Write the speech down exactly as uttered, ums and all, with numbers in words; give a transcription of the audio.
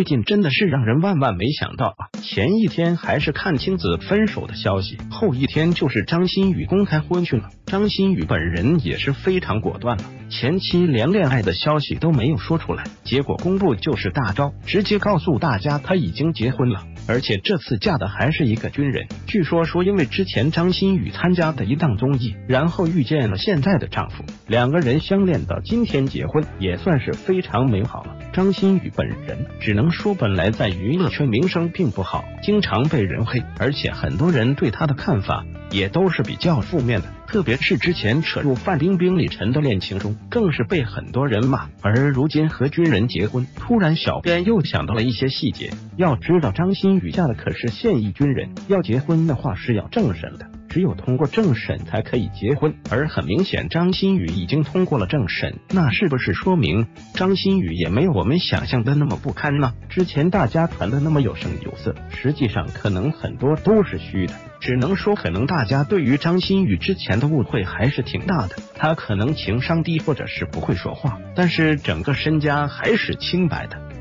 最近真的是让人万万没想到啊！前一天还是阚清子分手的消息，后一天就是张馨予公开婚讯了。张馨予本人也是非常果断了，前期连恋爱的消息都没有说出来，结果公布就是大招，直接告诉大家她已经结婚了。而且这次嫁的还是一个军人，据说说因为之前张馨予参加的一档综艺，然后遇见了现在的丈夫，两个人相恋到今天结婚，也算是非常美好了。张馨予本人只能说本来在娱乐圈名声并不好，经常被人黑，而且很多人对她的看法也都是比较负面的，特别是之前扯入范冰冰李晨的恋情中，更是被很多人骂。而如今和军人结婚，突然小编又想到了一些细节，要知道张馨予嫁的可是现役军人，要结婚的话是要政审的，只有通过政审才可以结婚，而很明显张馨予已经通过了政审，那是不是说明张馨予也没有我们想象的那么不堪呢？之前大家传的那么有声有色，实际上可能很多都是虚的，只能说可能大家对于张馨予之前的误会还是挺大的，她可能情商低或者是不会说话，但是整个身家还是清白的。